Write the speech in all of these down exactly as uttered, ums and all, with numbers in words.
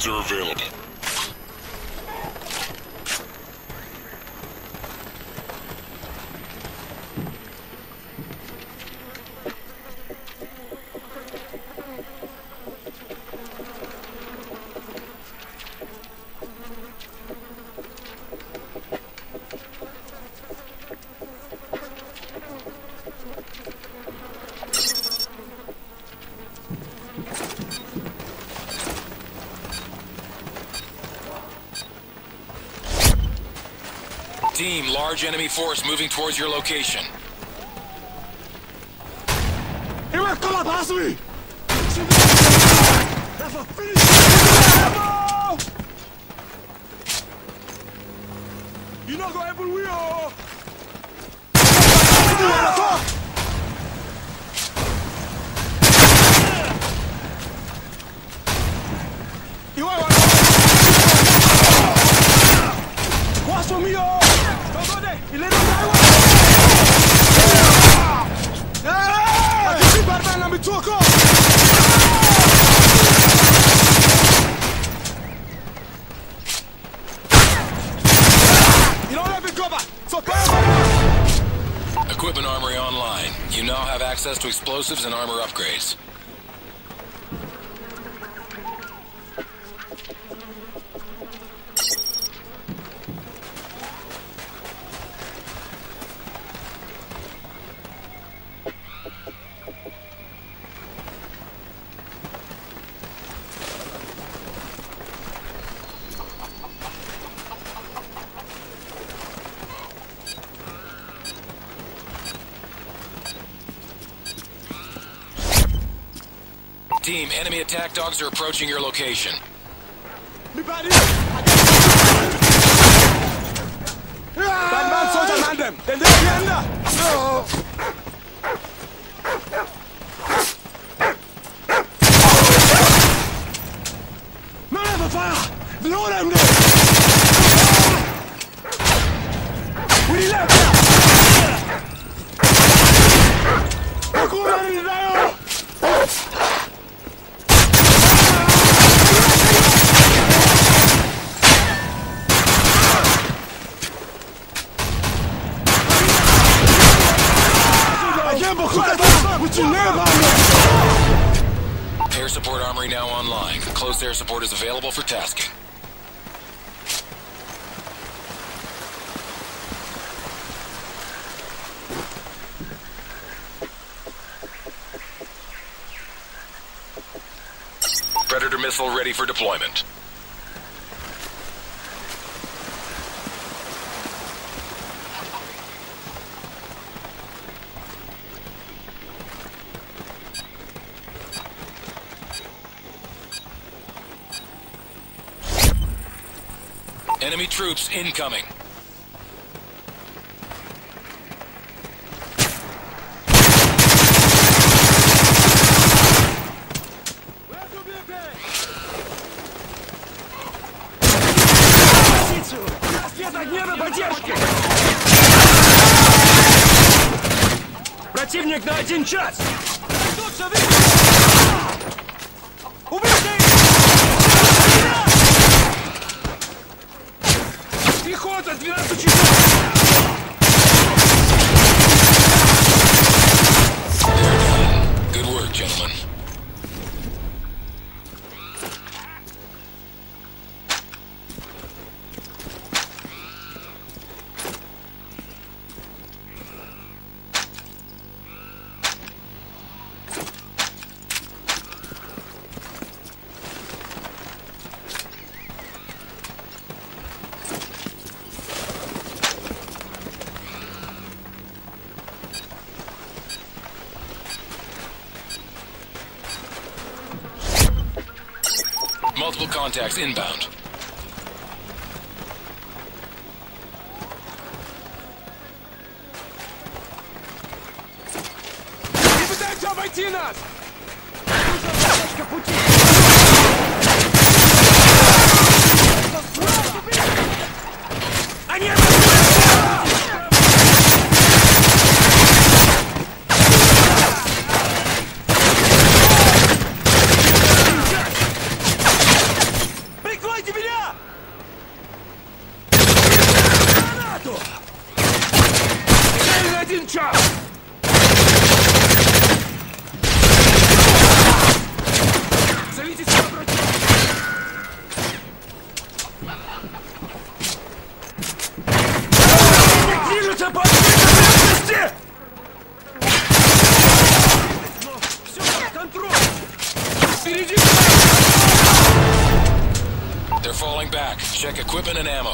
upgrades are available. Team, large enemy force moving towards your location. Here we come up, Hasui! That's a finish! You not go able we are! You are watch for me, oh! Il est dans la voie! Ah! Tu suis barbare là, mais tu encore! Il enlève le combat! So Equipment armory online. You now have access to explosives and armor upgrades. Team, enemy attack dogs are approaching your location. Bad man, soldier, man them! Then they're yonder! Man have a fire! Blow them there! We left here! Go on in there! Air support armory now online. Close air support is available for tasking. Predator missile ready for deployment. Enemy troops incoming. Противник на один час! Пехота, двенадцать часов! Good work, gentlemen. Multiple contacts inbound. Не пытаются обойти нас! Они один час! Зовите сюда врача! Движется по местности! Но все под контролем! Впереди! They're falling back. Check equipment and ammo.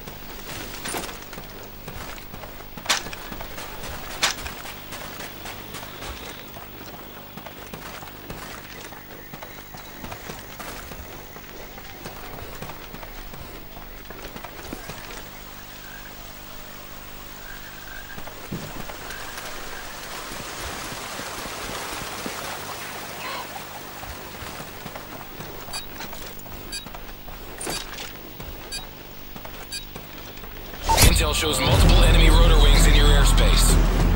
Intel shows multiple enemy rotor wings in your airspace.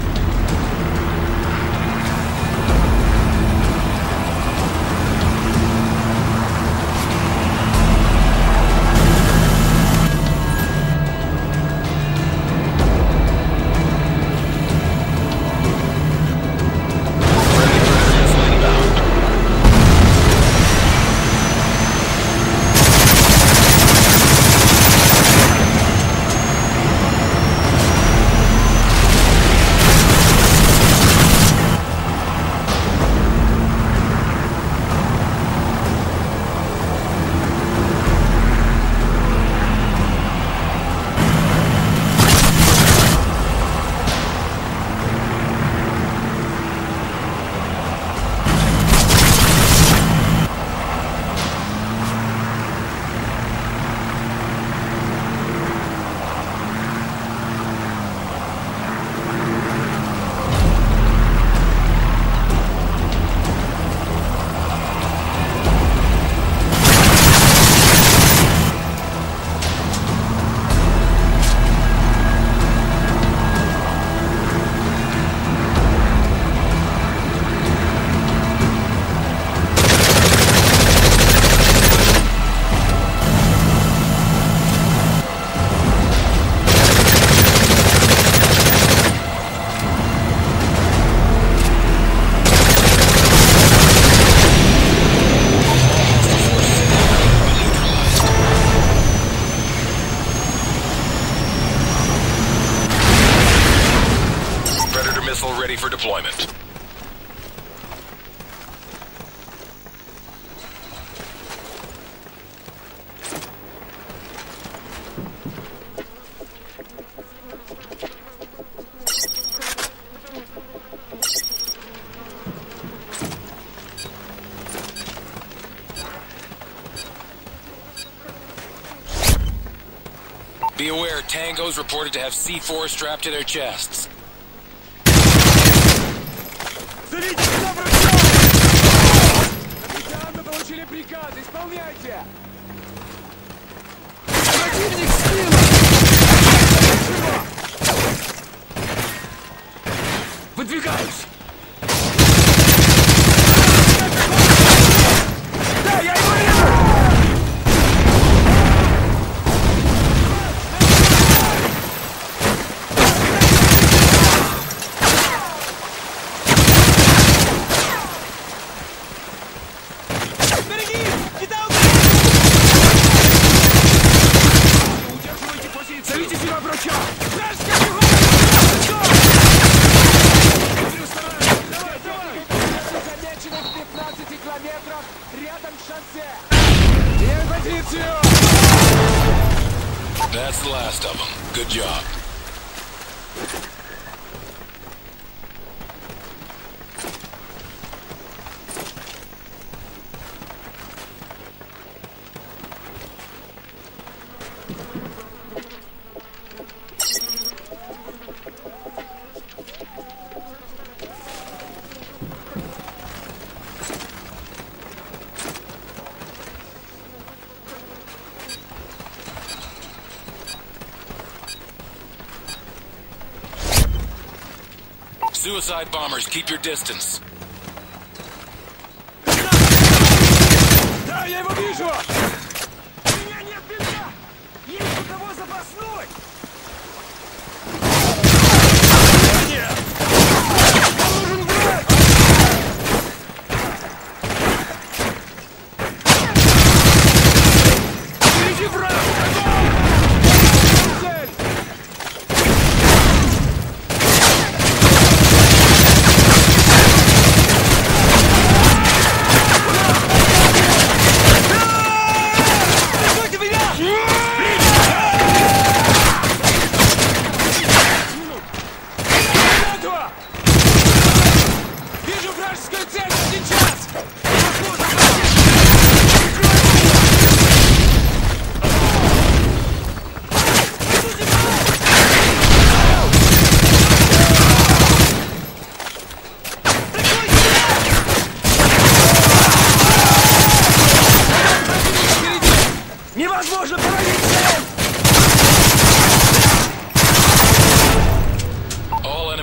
Missile ready for deployment. Be aware, Tangos reported to have C four strapped to their chests. Зовите сюда врача! Капитан, мы получили приказ, исполняйте! Противник слева! Выдвигаюсь! Да, я его вижу! Зовите сюда врача! Давай, давай! Замечено в пятнадцати километрах рядом с шоссе! Ей позицию! That's the last of them. Good job. Suicide bombers, keep your distance. Да, я его вижу! У меня нет бинта! Есть у кого запасной! Нет!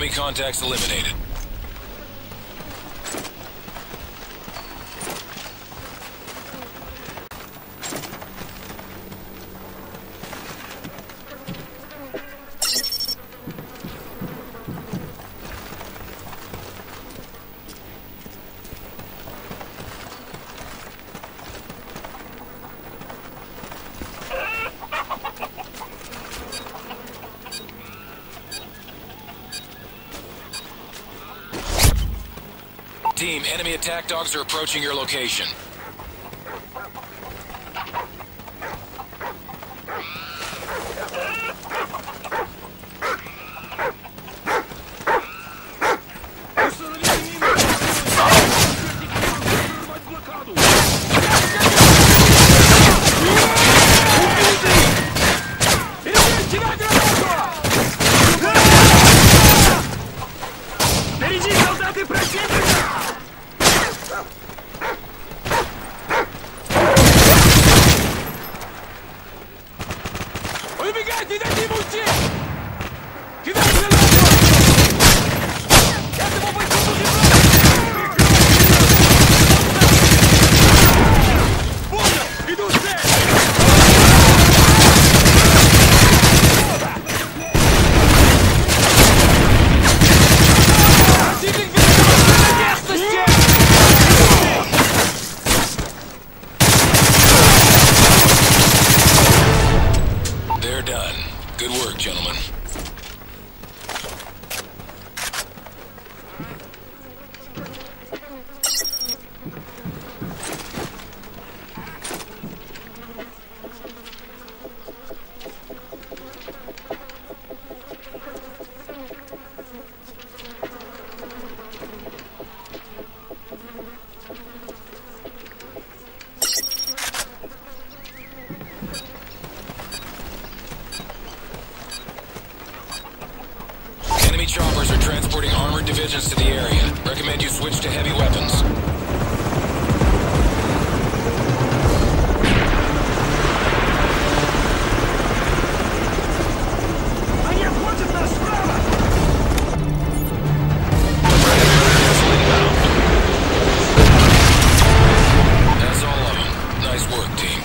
Enemy contacts eliminated. Team, enemy attack dogs are approaching your location. Good work, gentlemen. Enemy choppers are transporting armored divisions to the area. Recommend you switch to heavy weapons. That's all of them. Nice work, team.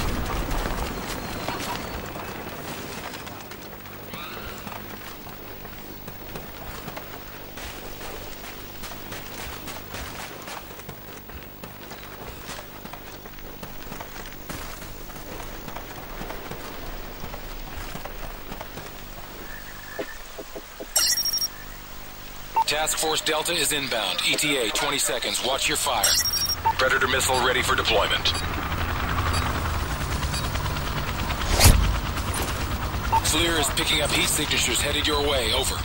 Task Force Delta is inbound. E T A, twenty seconds. Watch your fire. Predator missile ready for deployment. FLIR is picking up heat signatures headed your way. Over.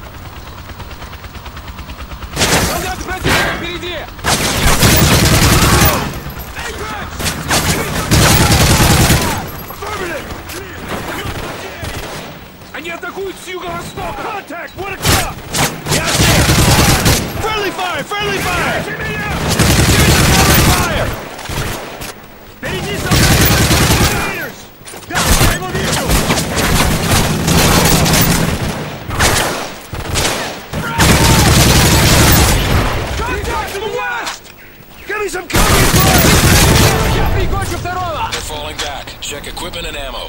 Они атакуют с юго-востока! Contact! One o'clock! Friendly fire! Friendly fire! Give me some fire! Впереди солдаты! Да, я его вижу! Contact to the west! Give me some covering fire! Я прикончу второго! They're falling back. Check equipment and ammo.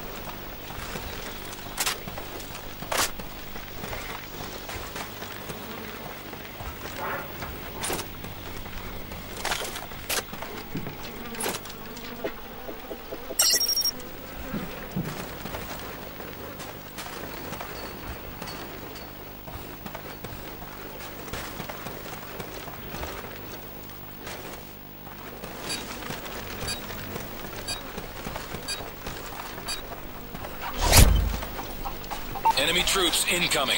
Enemy troops incoming.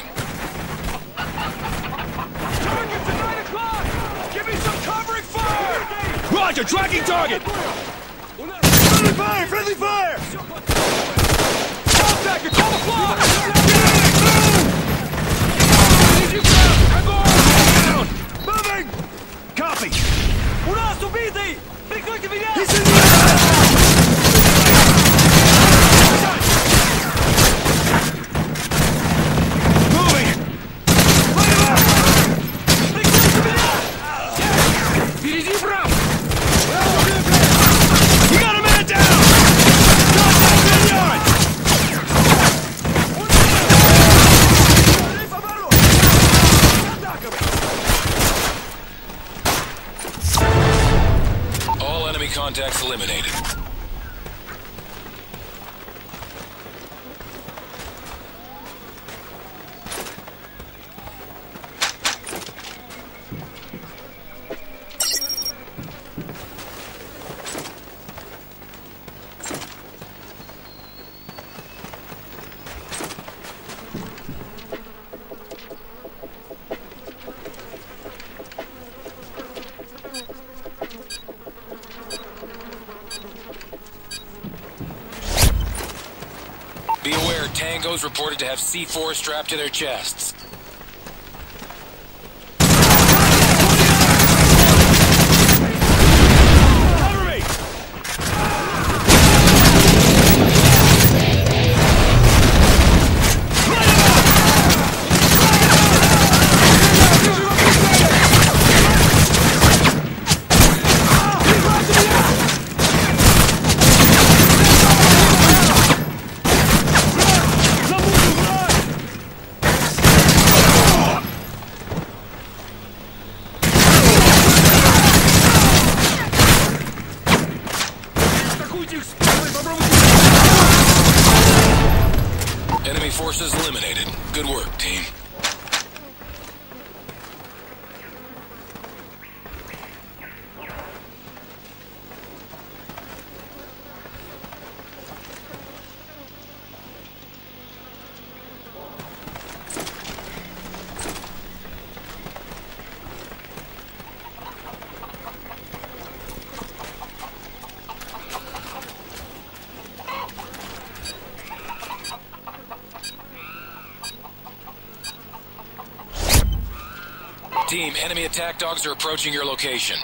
Target to nine o'clock! Give me some covering fire! Roger, tracking target! Friendly fire! Friendly fire! Contact at twelve o'clock! Down! Moving! Copy! У нас убитый! Прикройте меня! He's in the air! Moving! Light him contacts eliminated. Be aware, Tangos reported to have C four strapped to their chests. Cover me! Enemy forces eliminated. Good work, team. Team, enemy attack dogs are approaching your location.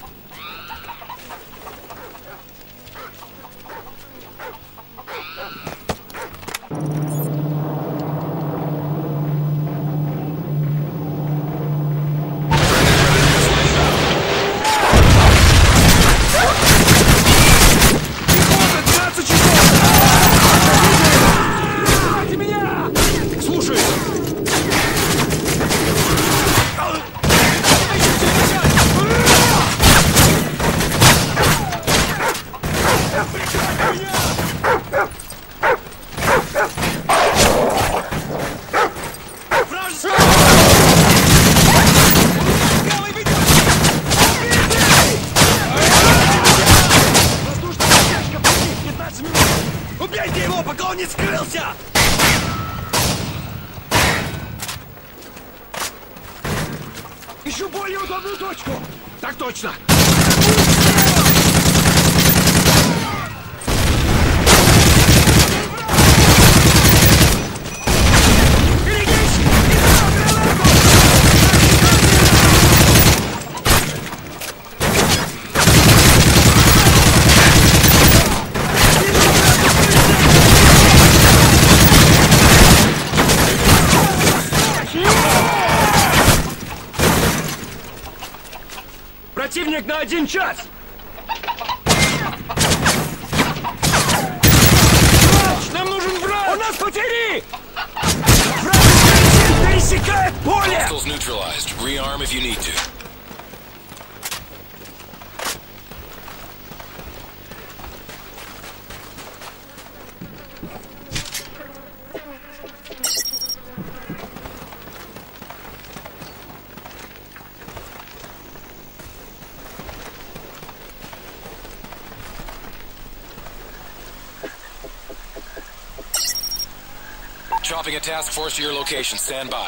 Убейте его, пока он не скрылся! Ищу более удобную точку! Так точно! Противник на один час! Врач! Нам нужен врач! У нас потери! Врач пересекает поле! Hostiles neutralized. Rearm if you need to. Chopping a task force to your location. Stand by.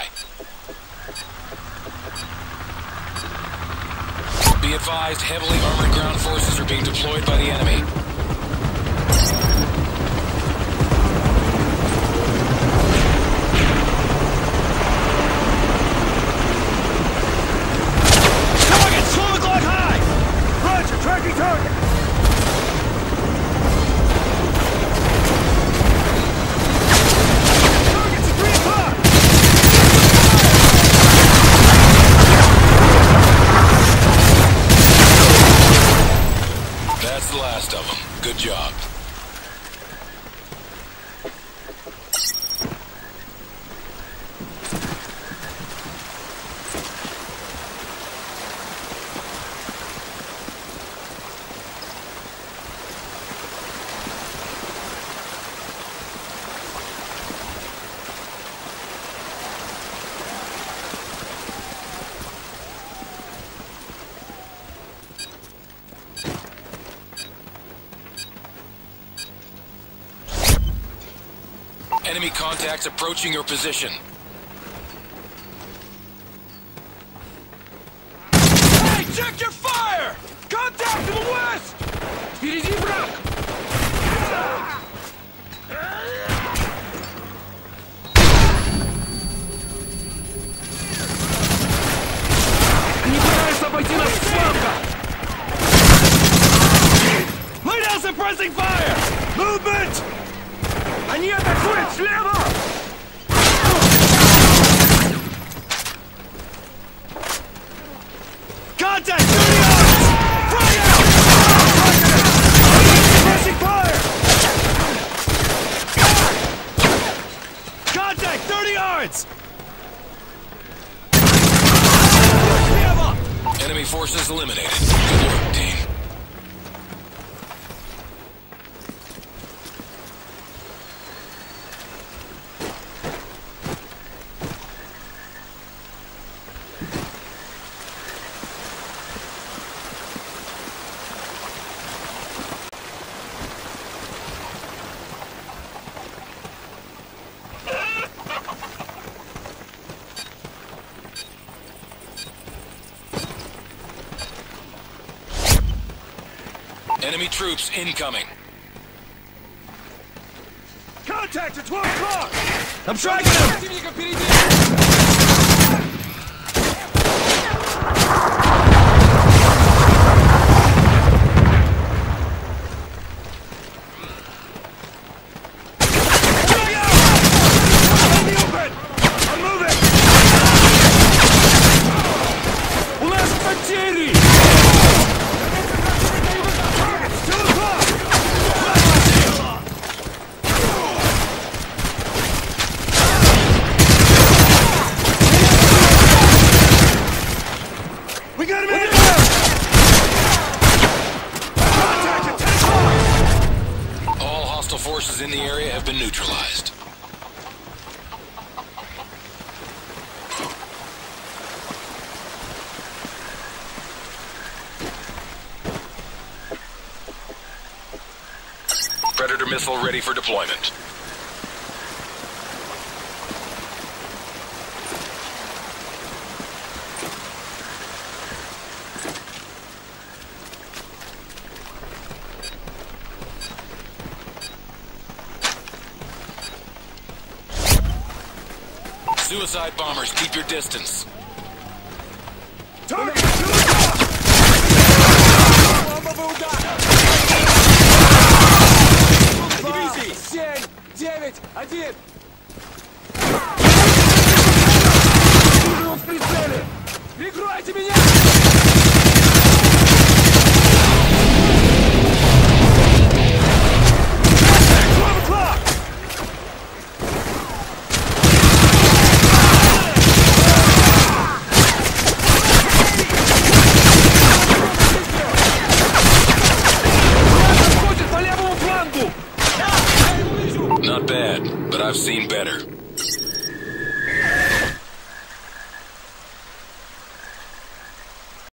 Be advised, heavily armored ground forces are being deployed by the enemy. Target! twelve o'clock high! Roger, tracking target! That's the last of them. Enemy contacts approaching your position. Hey, check your fire! Contact to the west! Впереди враг! Они пытаются обойти нас с фланга! Lay down suppressing fire! Movement! Они атакуют слева! Contact! thirty yards! Frag out! Suppressing fire! Contact! thirty yards! Enemy forces eliminated. Good work, team. Enemy troops incoming. Contact at twelve o'clock! I'm tracking him! Противника впереди! Drag out! In the open! I'm moving! У нас потери! two o'clock! We got him in there! Contact at ten o'clock! All hostile forces in the area have been neutralized. Predator missile ready for deployment. Suicide bombers, keep your distance. Target! two o'clock! Бомбовый удар! Дивизии! Семь, девять, один! Вижу в прицеле! Прикройте меня! twelve o'clock! Отходит по левому флангу! Not bad, but I've seen better.